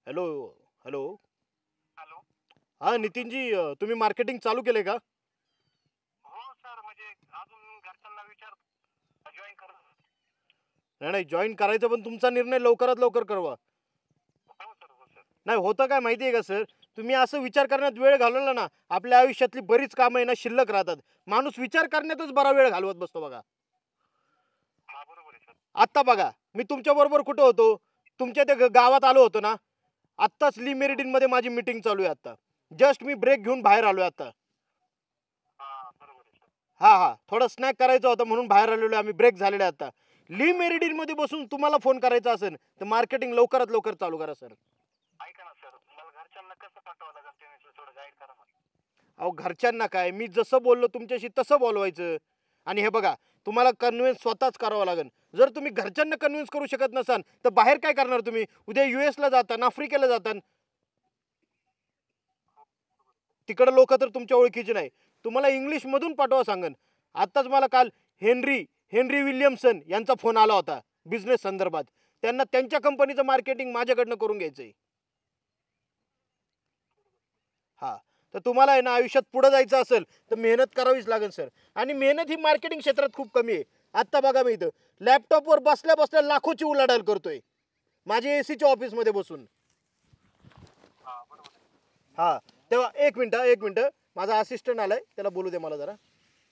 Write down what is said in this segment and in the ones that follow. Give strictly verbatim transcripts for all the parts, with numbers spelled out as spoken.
Hello hello. Hello. हा नितीनजी, अ, तुम्ही marketing चालू केले का? हो सर, म्हणजे अजून घरच्यांना विचार जॉईन कर. नाही नाही, जॉईन करायचं, पण तुमचा निर्णय लवकरात लवकर करवा. हो सर, हो सर. नाही होतं काय माहिती आहे का सर, तुम्ही असं विचार करण्यात वेळ घालवला ना, आपल्या आयुष्यातली बरीच कामं आहे ना शिल्लक राहतात. माणूस विचार करण्यातच बरा वेळ घालवत बसतो बघा. हा बरोबर आहे सर. आत्ता बघा, मी तुमच्या बरोबर कुठे होतो? तुमच्या त्या ग- गावात आलो होतो ना. आत्ताच ली मेरिडिन मध्ये माझी मीटिंग चालू आहे. आता जस्ट मी ब्रेक घेऊन बाहेर आलोय आता. हा बरोबर आहे सर. हा हा, थोडं स्नॅक करायचं होतं म्हणून बाहेर आलेलो आम्ही. ब्रेक झालेला आहे आता. ली मेरिडिन मध्ये बसून तुम्हाला फोन करायचा असेल तर मार्केटिंग लवकरात लवकर चालू करा सर. ऐका ना सर, मला घरच्यांना कसं पाठवावं लागेल ते थोडं गाईड करा मला. अहो घरच्यांना काय, मी जसं बोललो तुमच्याशी तसं बोलवायचं. आणि हे बघा, तुम्हाला कन्व्हिन्स स्वतःच करावं लागेल. जर तुम्ही घरच्यांना कन्व्हिन्स करू शकत नसाल तर बाहेर काय करणार तुम्ही? उद्या युएसला जाता, आफ्रिकेला जाता, तिकडे लोक तर तुमच्या ओळखीचे नाही. तुम्हाला इंग्लिश मधून पाठवा सांगन. आत्ताच मला काल हेनरी हेनरी विल्यमसन यांचा फोन आला होता बिझनेस संदर्भात. त्यांना त्यांच्या कंपनीचं मार्केटिंग माझ्याकडनं करून घ्यायचंय. हा, तर तुम्हाला आहे ना आयुष्यात पुढे जायचं असेल तर मेहनत करावीच लागेल सर. आणि मेहनत ही मार्केटिंग क्षेत्रात खूप कमी आहे. आत्ता बघा, मी इथं लॅपटॉपवर बसल्या बसल्या लाखोची उलाढाल करतोय माझ्या एसीच्या ऑफिसमध्ये बसून. हा बरोबर आहे. हा, तेव्हा एक मिनिट एक मिनिट माझा असिस्टंट आलाय, त्याला बोलू दे मला जरा.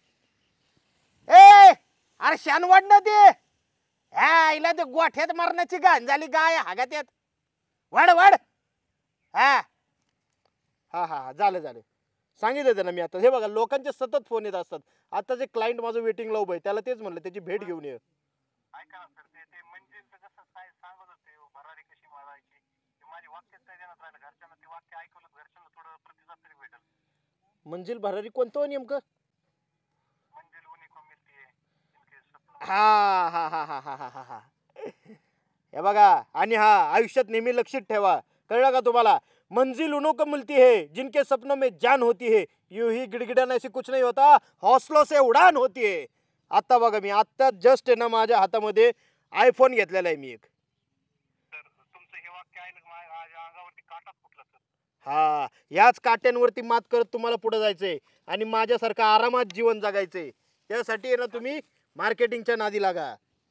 ए अरे शान वाढ ना ते. हा, इला ते गोठ्यात मारण्याची घाण झाली गाय हागात येत. वाढ वाढ. हा हा हा हा, झालं झालं. सांगितलं त्यांना मी. आता हे बघा, लोकांचे सतत फोन येत असतात. आता जे क्लायंट माझं वेटिंगला उभं आहे त्याला तेच म्हणलं, त्याची भेट घेऊन ये. ऐका ना सर, ते ते म्हणजे कसं काय सांगत होते भरारी कशी मारायची, ते माझी वाक्यच काय देण्यात राहिलं. घरच्यांना ते वाक्य ऐकवलं, घरच्यांना थोडं प्रतिसाद तरी भेटेल. मंजिल भरारी कोणतं हो नेमकं? मंजिल उन्हीं को मिलती है जिनके सपनों. हा हा हा हा हा हा हा हा. हे बघा, आणि हा आयुष्यात नेहमी लक्षात ठेवा, कळलं का तुम्हाला? मंजिल उन्हों को मिलती है जिनके सपनों में जान होती है, यूं ही गिड़गिड़ाने से कुछ नहीं होता, हौसलों से उड़ान होती है. आता बघा, मी आता जस्ट आहे ना माझ्या हातामध्ये आयफोन घेतलेला आहे मी एक. तर तुमचं हे वाक्य ऐकलं माझ्या अंगावरती काटाच फुटला सर. हा, याच काट्यांवरती मात करत तुम्हाला पुढे जायचंय आणि माझ्यासारखं आरामात जीवन जगायचंय. त्यासाठी आहे ना तुम्ही मार्केटिंगच्या नादी लागा.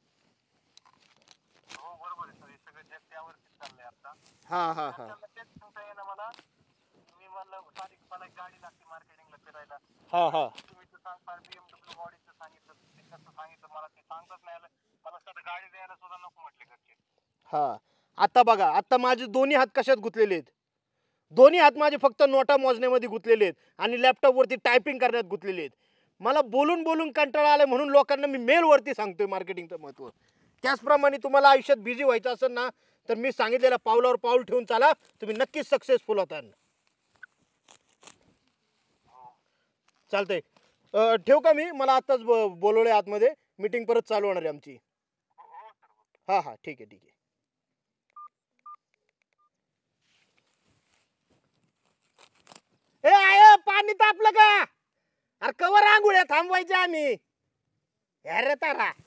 हो बरोबर आहे सर, हे सगळं जग त्यावरतीच चाललंय आता. हा हा हा घरच्यांना तेच सांगता येईना मला. मी म्हणलं साधी मला एक गाडी लागते मार्केटिंगला फिरायला. हा हा तुम्ही तर सांगता बीएमडब्ल्यू गाडीचं सांगितलं, ते कसं सांगितलं मला ते सांगताच नाही आलं. मला सध्या गाडी द्यायला सुद्धा नको म्हटले घरचे. हा, आता बघा, आता माझे दोन्ही हात कशात गुंतलेले आहेत? दोन्ही हात माझे फक्त नोटा मोजण्यामध्ये गुंतलेले आहेत आणि लॅपटॉपवरती टायपिंग करण्यात गुंतलेले आहेत. मला बोलून बोलून कंटाळा आलाय म्हणून लोकांना मी मेलवरती सांगतोय मार्केटिंगचं महत्त्व. त्याचप्रमाणे तुम्हाला आयुष्यात बिझी व्हायचं असेल ना, तर मी सांगितलेल्या पावलावर पाऊल ठेवून चाला, तुम्ही नक्कीच सक्सेसफुल होता. चालतंय. अ, ठेवू का मी? मला आत्ताच बोलवलंय आतमध्ये, मीटिंग परत चालू होणार आहे आमची. हा हा, ठीक आहे ठीक आहे. ए आय, पाणी तापलं का? अरे कवर आंघोळ्या थांबवायच्या आम्ही. अरे तारा